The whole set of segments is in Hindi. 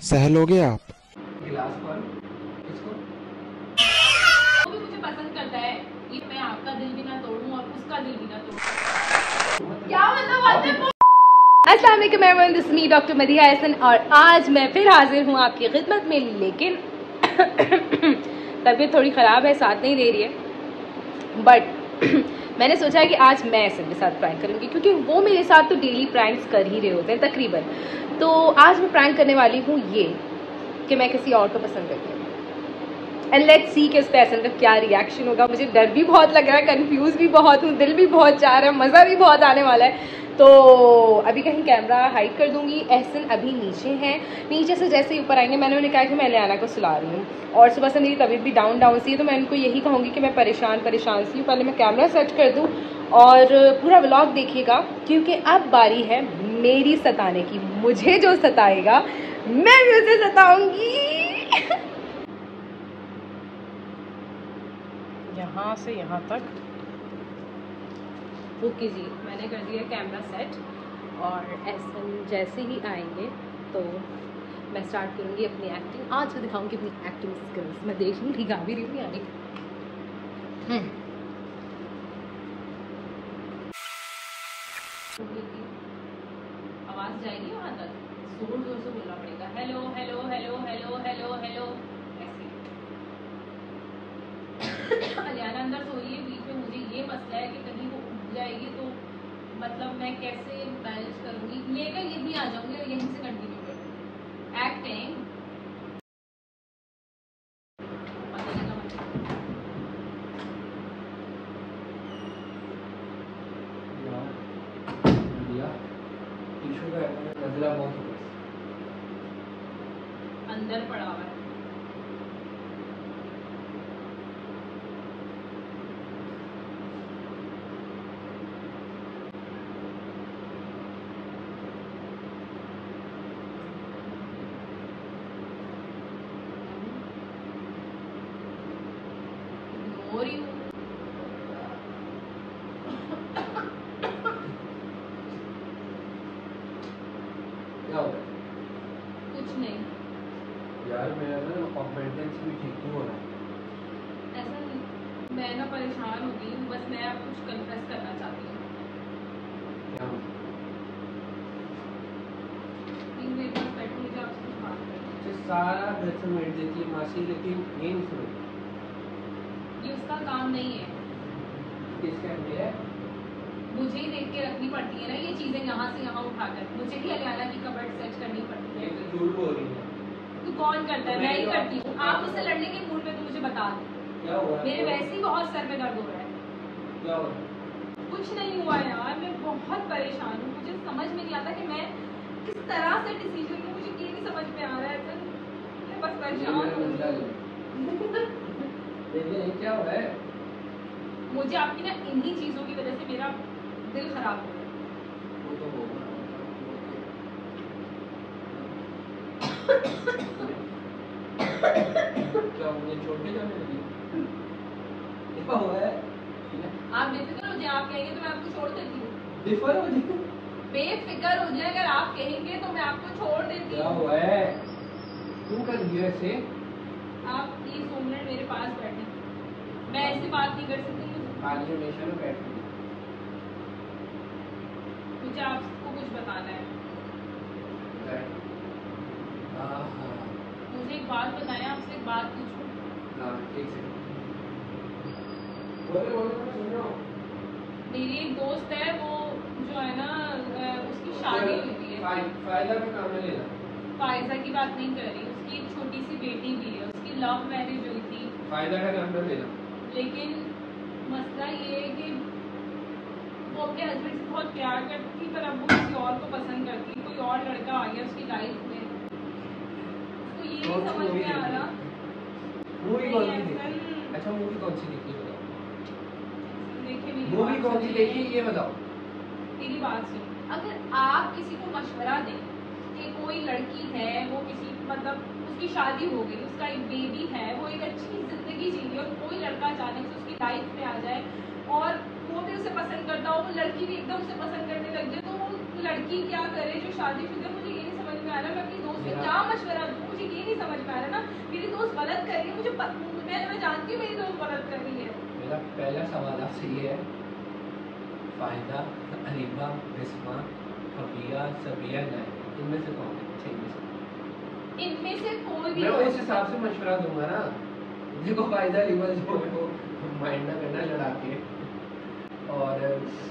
सह लोगे आप? गिलास कौन इसको वो भी मुझे पसंद करता है। ये मैं आपका दिल भी ना तोड़ूं और उसका दिल भी ना तोड़ूं। क्या मतलब बात है? अस्सलाम वालेकुम everyone, this is me doctor Madiha Hasan और आज मैं फिर हाजिर हूँ आपकी खिदमत में। लेकिन तबीयत थोड़ी ख़राब है, साथ नहीं दे रही है। बट मैंने सोचा है कि आज मैं ऐसे के साथ प्रैंक करूँगी, क्योंकि वो मेरे साथ तो डेली प्रैंक्स कर ही रहे होते हैं तकरीबन। तो आज मैं प्रैंक करने वाली हूँ ये कि मैं किसी और को पसंद करती हूँ। एंड लेट्स सी कि उस पर्सन का क्या रिएक्शन होगा। मुझे डर भी बहुत लग रहा है, कंफ्यूज भी बहुत हूँ, दिल भी बहुत चाह रहा है, मज़ा भी बहुत आने वाला है। तो अभी कहीं कैमरा हाइड कर दूंगी। एहसन अभी नीचे हैं, नीचे से जैसे ही ऊपर आएंगे, मैंने उन्हें कहा कि मैं लियाना को सुला रही हूँ और सुबह से मेरी तबीयत भी डाउन सी है। तो मैं उनको यही कहूँगी कि मैं परेशान सी हूँ। पहले मैं कैमरा सेट कर दूँ और पूरा व्लॉग देखिएगा, क्योंकि अब बारी है मेरी सताने की। मुझे जो सताएगा मैं भी उसे सताऊंगी। यहाँ से यहाँ तक ओके जी, मैंने कर दिया कैमरा सेट और ऐसा जैसे ही आएंगे तो मैं स्टार्ट करूँगी अपनी एक्टिंग। आज मैं दिखाऊंगी अपनी एक्टिंग स्किल्स। मैं देख लूँ गा भी रही हूँ यानी। आवाज़ जाएगी वहाँ तक, जोर जोर से बोलना पड़ेगा। Hello hello hello hello hello hello ऐसे। अलियाना अंदर सो रही है बीच में। मुझे ये मसला है कि कहीं वो उठ जाएगी तो मतलब मैं कैसे मैनेज करूँगी। लेकर यहीं आ जाऊँगी और यहीं से कंटिन्यू करूँगी एक्टिंग। टिश्यू का नजला बहुत हो अंदर पड़ा हुआ है। हो रही हूँ। क्या हो रहा है कुछ नहीं, यार, मेरा ना मेंटेनेंस भी ठीक नहीं हो रहा है। ऐसा नहीं। मैं ना परेशान हो गई हूँ, बस मैं अब कुछ कन्फेस करना चाहती हूँ। क्या प्लीज मेरे पास बैठो, मुझे आपसे कुछ बात करनी मुझे सारा घर समेट देती है मासी, लेकिन ये नहीं समझती। है। ये उसका काम नहीं है। किसका है? मुझे ही देख के रखनी पड़ती है ना ये चीजें, यहाँ से यहाँ उठाकर मुझे ही अलियाना की कबर्ड सेट करनी पड़ती है। ये तो झूठ बोल रही है। तो कौन करता है? मैं ही करती हूँ। आप मुझसे लड़ने के मूड पे तो मुझे बता दो। क्या हुआ? मेरे वैसे ही बहुत सर में दर्द हो रहा है। क्या हुआ? कुछ नहीं हुआ यार, मैं बहुत परेशान हूँ। मुझे समझ में नहीं आता कि मैं किस तरह से डिसीजन लूँ। मुझे ये नहीं समझ में आ रहा है। मैं बस परेशान हूँ। देखिए क्या हुआ है? मुझे आपकी ना इन्हीं चीजों की वजह से मेरा दिल खराब हो रहा है। वो तो होगा। क्या मुझे छोड़ के जाने लगी? क्या हुआ है? आप बेफिक्र हो जाए, आप कहेंगे तो मैं आपको छोड़ देती हूँ। बेफिक्र हो जाए? बेफिक्र हो जाए अगर आप कहेंगे तो मैं आपको छोड़ देती क्या हूँ। हुआ है? क्यों कर दिया ऐसे? आप प्लीज 2 मिनट मेरे पास बैठे। मैं ऐसे बात नहीं कर सकती। खाली हमेशा में बैठ मुझे आपको कुछ बताना है। मुझे एक बात बताएं, आपसे एक बात पूछूं। ठीक है। बोलो बोलो, मैं सुन रहा हूँ। मेरी एक दोस्त है, वो जो है ना उसकी शादी हुई है। फायदा का काम है लेना। फायजा की बात नहीं कर रही, उसकी एक छोटी सी बेटी भी है। उसकी लव मैरिज हुई थी। फायदा का काम है लेना। लेकिन मसला ये है कि वो अपने हस्बैंड से बहुत प्यार करती थी, पर अब वो किसी और को पसंद करती है। कोई और लड़का आ गया उसकी लाइफ में। तो ये नहीं समझ में आ रहा। मूवी कौन सी देखी? अच्छा, मूवी कौन सी देखी बताओ? देखिए मूवी कौन सी देखी ये बताओ। मेरी बात सुन। अगर आप किसी को मशवरा दें कि कोई लड़की है, वो किसी मतलब उसकी शादी हो गई, उसका एक बेबी है, वो एक अच्छी जिंदगी जी रही है, और कोई लड़का अचानक से उसकी लाइफ में आ जाए और वो भी उसे पसंद करता हो, वो लड़की भी एकदम उसे पसंद करने लग जाए, तो वो लड़की क्या करे जो शादीशुदा? मुझे ये नहीं समझ में में आ रहा, मैं अपनी दोस्त से मेरा- क्या मशवरा दूं, मुझे ये नहीं समझ में आ रहा ना। मेरी दोस्त गलत कर रही है, मैं जानती हूँ मेरी दोस्त गलत कर रही है। मेरा पहला सवाल आपसे ये है, फायदा, अलीबा, बिस्मा, फबिया, सबिया, नाइमा, इनमें से कौन है? अच्छा, इनमें से कोई भी मैं हो। उस हिसाब से मशवरा दूंगा ना। देखो फायदा, अलीबा जो है वो माइंड ना करना लड़ा के, और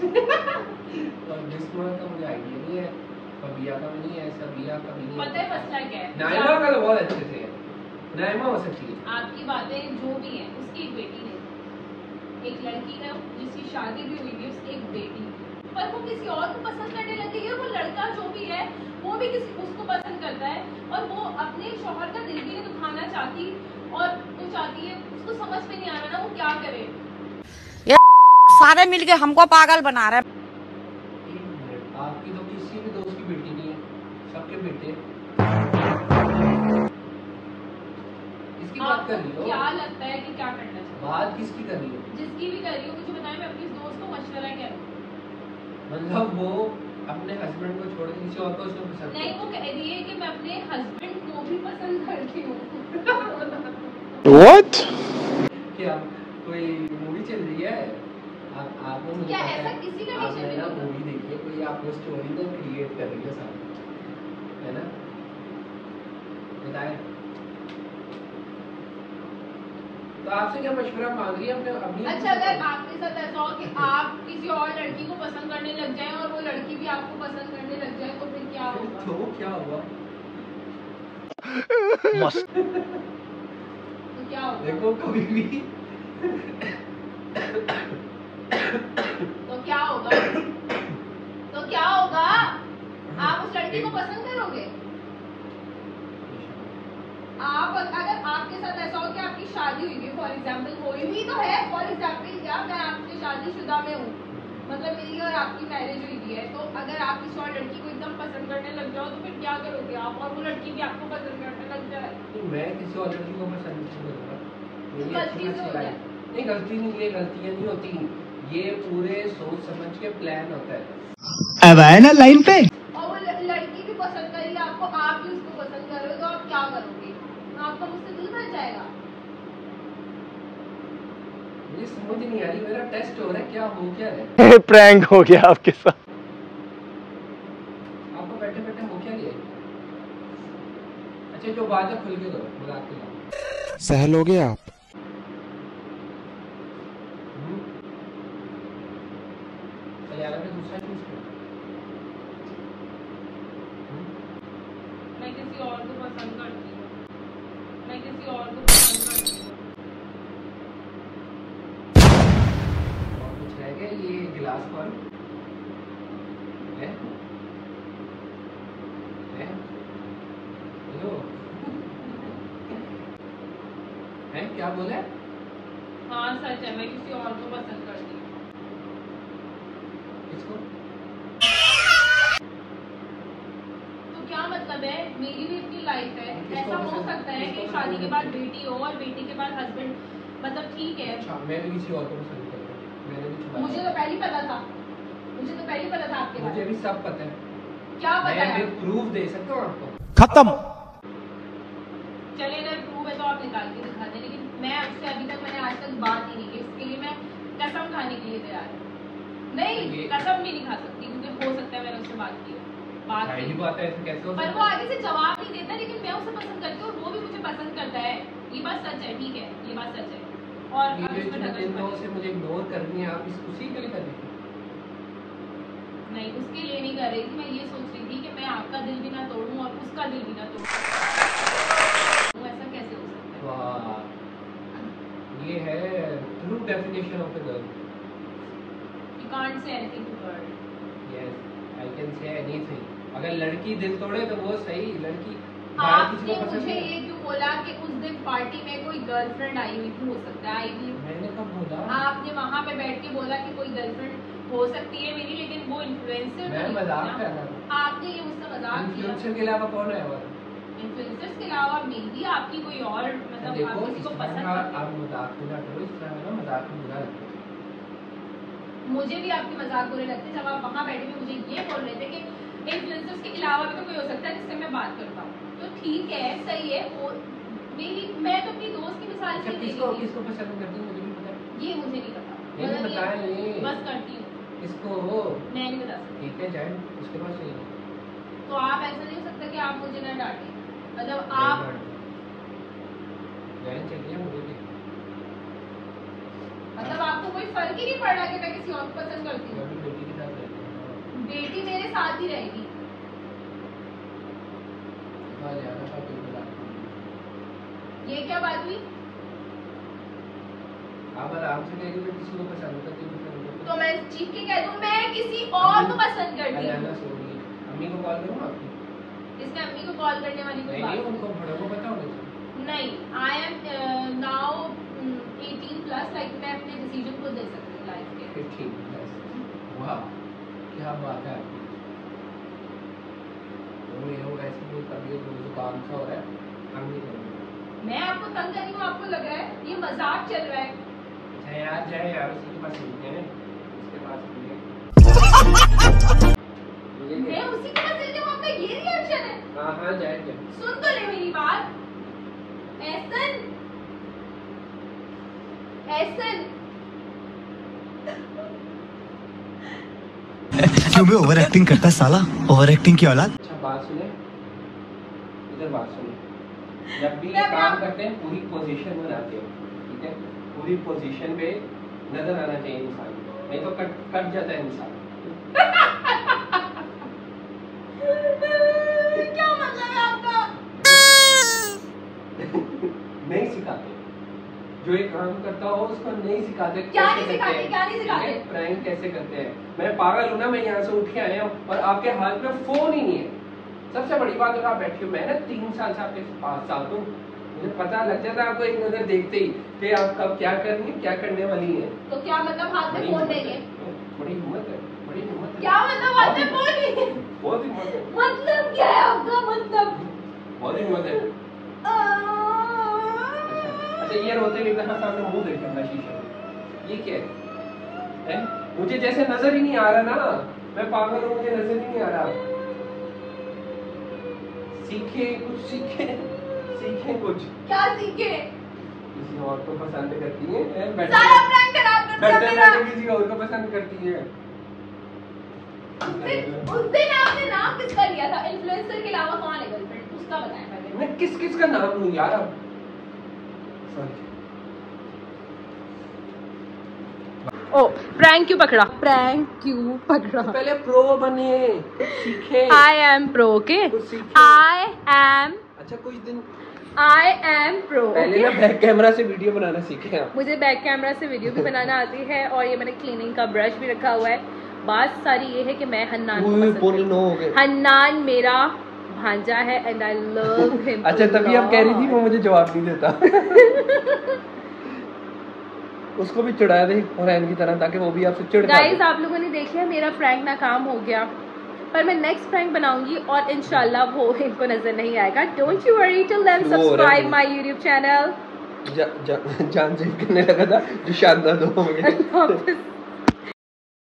बिस्मा का मुझे आइडिया नहीं है, फबिया का भी नहीं है, सबिया का भी नहीं है। पता है मसला क्या है? नाइमा का तो बहुत अच्छे से है, नाइमा हो सकती है। आपकी बातें जो भी है, उसकी एक बेटी है, एक लड़की है जिसकी शादी भी हुई है, उसकी एक बेटी, पर वो किसी और को पसंद करने लग गई है। वो लड़का जो भी है वो भी किसी उसको पसंद करता है, और वो अपने शौहर का दिल भी नहीं दुखाना चाहती, और वो चाहती है, उसको समझ में नहीं आ रहा ना वो क्या करे। सारे मिलके हमको पागल बना रहे हैं। एक मिनट, आपकी तो किसी भी दोस्त की बेटी नहीं है, सबके बेटे। इसकी बात कर रही हो? क्या लगता है कि क्या करना चाहिए? बात किसकी कर रही हो? जिसकी भी कर रही हो मुझे बताएं, मैं अपनी दोस्त को मशवरा क्या दूं? मतलब वो अपने हस्बैंड को छोड़ के किसी और को उसको पसंद नहीं, वो कह रही है कि मैं अपने हस्बैंड को भी पसंद करती हूँ। What? क्या कोई मूवी चल रही है? आपको मुझे क्या पता ऐसा है, किसी का आपने नहीं ना चल रही? मूवी देखी है, कोई आपको स्टोरी तो क्रिएट कर रही है साथ, है ना? बताएं। तो आपसे क्या मशवरा मांग रही है अपने अपनी? अच्छा, अगर आपके साथ ऐसा हो कि आप किसी और लड़की को पसंद करने लग जाएं और वो लड़की भी आपको पसंद करने लग जाए, तो फिर क्या होगा? तो क्या हुआ? तो क्या होगा? देखो कभी भी तो क्या होगा? तो क्या होगा? आप उस लड़की को पसंद करोगे? आप अगर आपके साथ ऐसा हो कि आपकी शादी हुई है, फॉर एग्जाम्पल, हुई हुई तो है, फॉर एग्जाम्पल क्या, मैं आपसे शादीशुदा में हूँ, मतलब मेरी और आपकी मैरिज हुई भी है, तो अगर आप किसी और लड़की को एकदम पसंद करने लग जाओ तो फिर क्या करोगे आप, और वो लड़की भी आपको पसंद करने लग जाए? मैं किसी और लड़की को पसंद नहीं करूँगा, मेरी गलती अच्छी से हो अच्छी जाए। नहीं, गलती नहीं, ये गलतियाँ नहीं होती, ये पूरे सोच समझ के प्लान होता है। अब आए ना लाइन पे। और वो लड़की भी पसंद करेगी आपको, आप भी उसको पसंद कर रहे हो, तो आप क्या करोगे? आपका मुझसे दिल भर जाएगा। मुझे समझ नहीं आ रही, मेरा टेस्ट हो रहा है, क्या हो क्या रहा है? प्रैंक हो गया आपके साथ। आपको बैठे बैठे हो क्या लिया? अच्छा जो बात है खुल के करो, मजाक के लो। सहलोगे आप? यार मैं दूसरा चूज करूँ। मैं किसी और को पसंद करती हूँ, मैं किसी और को पसंद करती हूँ। और कुछ रह गया? ये गिलास कौन है? हेलो है, क्या बोला है? हाँ सच है, मैं किसी और को पसंद करती हूँ। किसको? तो क्या मतलब है, मेरी भी अपनी लाइफ है, किसको ऐसा हो पसंद- सकता है कि किसको शादी पसंद के बाद करती है? बेटी हो और बेटी के बाद हस्बैंड, मतलब ठीक है। अच्छा, मैं भी किसी और को पसंद करता हूँ, मैंने भी छुपाया। मुझे तो पहले ही पता था, मुझे तो पहले ही पता था आपके बारे मुझे में। भी सब पता है, क्या पता मैं है? प्रूफ दे सकता हूँ आपको। खत्म। चलिए अगर प्रूफ है तो आप निकाल के दिखा दें, लेकिन मैं उससे अभी तक, मैंने आज तक बात ही नहीं की, इसके लिए मैं कसम खाने के लिए तैयार हूँ। नहीं, कसम भी नहीं खा सकती, क्योंकि हो सकता है मैंने उससे बात की हो, बात पहली की। बात है, ऐसे कैसे हो पर सकता वो है? आगे से जवाब नहीं देता, लेकिन मैं उसे पसंद करती हूँ और वो भी मुझे पसंद करता है, ये बात सच है, ठीक है, ये बात सच है। और अब ये इसमें जो ढका इन छुपा दोनों से मुझे इग्नोर करनी है, आप उसी के लिए कर रही थी? नहीं, उसके लिए नहीं कर रही थी, मैं ये सोच रही थी कि मैं आपका दिल भी ना तोड़ूं और उसका दिल भी ना तोड़ूं। ऐसा कैसे हो सकता है? वाह, ये है true definition of a girl. You can't say anything to her. Yes, I can say anything. अगर लड़की दिल तोड़े तो वो सही, लड़की आपने मुझे ये क्यों बोला कि उस दिन पार्टी में कोई गर्लफ्रेंड आई हुई थी, हो सकता है आई हुई? मैंने कब बोला? आपने वहाँ पे बैठ के बोला कि कोई गर्लफ्रेंड हो सकती है मेरी, लेकिन वो इन्फ्लुएंसर मैं मजाक कर रहा था। आपने ये मुझसे मजाक किया। इन्फ्लुएंसर के अलावा कौन है? और इन्फ्लुएंसर्स के अलावा मेरी आपकी कोई और, मतलब आप देखो, किसी इस को तरह पसंद का करते आप मजाक भी ना करो, इस तरह का ना मजाक भी बुरा लगता है। मुझे भी आपके मजाक बुरे लगते हैं जब आप वहाँ बैठे हुए मुझे ये बोल रहे थे कि इन्फ्लुएंसर्स के अलावा भी तो कोई हो सकता है जिससे मैं बात करता हूँ, तो ठीक है, सही है। और मैं तो अपनी दोस्त की मिसाल से दे रही थी। किसको पसंद करती हूँ मुझे भी पता है। ये मुझे नहीं पता, ये नहीं पता है ये। बस करती हूँ, किसको मैं नहीं बता सकती। ठीक है जाए उसके पास चलिए। तो आप ऐसा नहीं हो सकता कि आप मुझे ना डांटें, मतलब आप जाए चलिए मुझे भी। मतलब आपको कोई फर्क ही नहीं पड़ रहा कि मैं किसी और को पसंद करती हूँ। मैं अपनी बेटी के साथ रहती हूँ। बेटी मेरे साथ ही रहेगी। हाँ जाना था कोई बुला। ये क्या बात हुई? आप आराम से कहेंगे मैं किसी को पसंद करती हूँ। तो मैं चीख के कह दूं मैं किसी और को पसंद करती हूँ। अम्मी को कॉल करूँ आपकी? इसमें अम्मी को कॉल करने वाली कोई बात नहीं, उनको बड़ों को पता होगा। नहीं। आई एम नाउ 18+, लाइक मैं अपने डिसीजन को दे सकती हूँ लाइफ के। 15+। वाह क्या बात है आपकी। ऐसे कोई कभी काम सा हो रहा है, हम नहीं करेंगे। मैं आपको तंग कर रही हूँ, आपको लग रहा है ये मजाक चल रहा है? जाए यार उसी के पास मिलते हैं, उसके पास मिलेंगे। मैं उसी के पास चल जाऊँ, आपका ये रिएक्शन है? हाँ जाए। सुन तो ले मेरी बात। ऐसन क्यों भी ओवर एक्टिंग करता है साला, ओवर एक्टिंग की औलाद। अच्छा बात सुने, इधर बात सुने। जब भी ये काम करते हैं पूरी पोजीशन बनाते हो, ठीक है? पूरी पोजीशन पे नजर आना चाहिए इंसान, नहीं तो कट जाता है इंसान। क्या मतलब है आपका? नहीं सिखाते, जो एक काम करता हो उसको नहीं सिखाते। क्या नहीं सिखाते? प्रैंक कैसे करते हैं? मैं पागल हूँ ना, मैं यहाँ से उठ के आया हूँ और आपके हाथ में फोन ही नहीं है। सबसे बड़ी बात है आप बैठे हो, मैं ना 3 साल से आपके साथ हूँ, मुझे पता लग जाता है आपको एक नजर देखते ही कि आप कब क्या करनी क्या करने वाली है। तो क्या मतलब हाथ में फोन देंगे? बड़ी हिम्मत है, बड़ी हिम्मत है। क्या मतलब हाथ में फोन नहीं? बहुत हिम्मत है। मतलब क्या है आपका मतलब? बहुत हिम्मत है। अच्छा ये रोते हुए कहाँ सामने मुंह देखे अपना शीशे में, ये क्या है? मुझे जैसे नजर ही नहीं आ रहा ना, मैं पागल हूँ, मुझे नजर ही नहीं आ रहा। सीखे कुछ, सीखे कुछ। क्या सीखे? किसी और को पसंद करती है, सारा प्रैंक खराब कर दिया मेरा। किसी और को पसंद करती है। उस दिन आपने नाम किसका लिया था? इन्फ्लुएंसर के अलावा कौन है गर्लफ्रेंड? उसका बताएं पहले। मैं किस का नाम लूं यार अब? ओ प्रैंक क्यों पकड़ा? पहले प्रो बने, सीखे। I am pro, okay? I am अच्छा कुछ दिन प्रो। पहले ना बैक कैमरा से वीडियो बनाना सीखे आप। मुझे बैक कैमरा से वीडियो भी बनाना आती है और ये मैंने क्लीनिंग का ब्रश भी रखा हुआ है। बात सारी ये है कि मैं हन्नान को पसंद करती हूं। हन्नान मेरा भांजा है एंड आई लव हिम। अच्छा तभी आप कह रही थी वो मुझे जवाब नहीं देता। उसको भी चिढ़ा दे और की तरह, ताकि वो भी आपसे चिढ़ जाए। गाइस आप लोगों ने देख लिया मेरा प्रैंक नाकाम हो गया, पर मैं नेक्स्ट प्रैंक बनाऊंगी और इंशाल्लाह वो इनको नजर नहीं आएगा। Don't you worry, till then subscribe my YouTube channel. जान से करने लगा था जो शानदार दो हो गए।